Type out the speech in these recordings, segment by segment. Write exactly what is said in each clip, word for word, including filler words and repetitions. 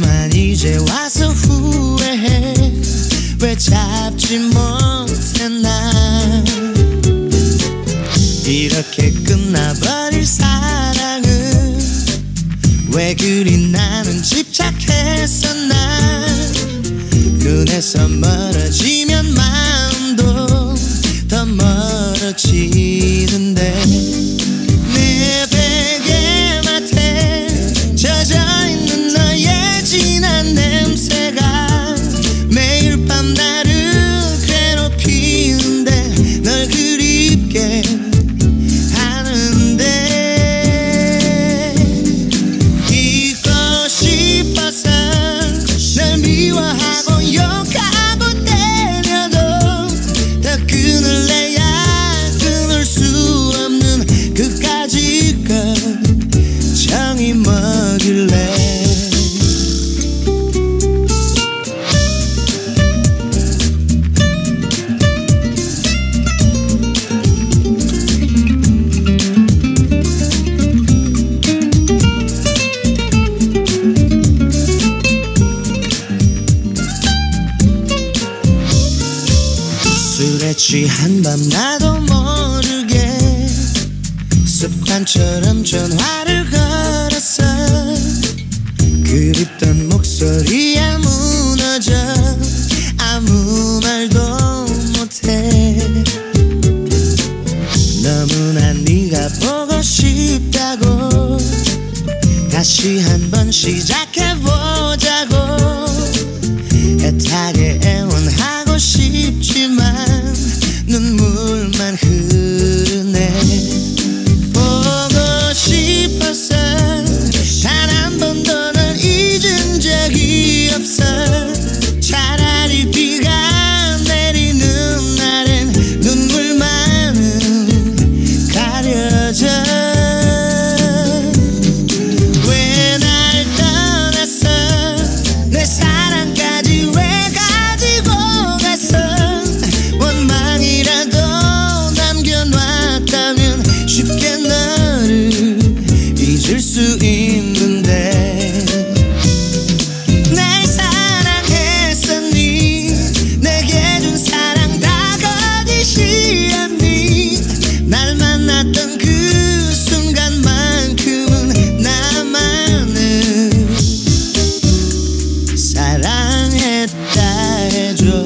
하지만 이제 와서 후회해. 왜 잡지 못했나. 이렇게 끝나버릴 사랑은 왜 그리 나는 집착했었나. 눈에서 멀어지면 마음도 더 멀어지는데. 내 베개 맡에 젖어있는 너의 진한 냄새가 매일 밤 나를 괴롭히는데 널 그립게 하는데. 잊고 싶어서 널 미워하고 욕하고 때려도 더 끊을래야 끊을 수 없는 그까짓 것 정이 먹일래. 술에 취한 밤 나도 모르게 습관처럼 전화를 걸었어. 그립던 목소리에 무너져 아무 말도 못해. 너무나 네가 보고 싶다고 다시 한번 시작해보자고. 애타게 애원하고 싶지만 눈물만 흐르네. 보고 싶었어. 단 한 번도 널 잊은 적이 없어. 차라리 비가 내리는 날엔 눈물만은 가려져. 왜 날 떠났어. 내 사랑까지 왜 가지고 갔어. 원망이라도 남겨놨다면 쉽게 너를 잊을 수 있는데. 날 사랑했었니. 내게 준 사랑 다 거짓이었니. 날 만났던 그 순간만큼은 나만을 사랑했다 해줘.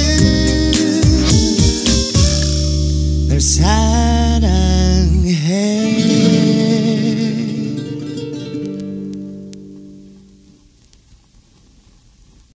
널 사랑해.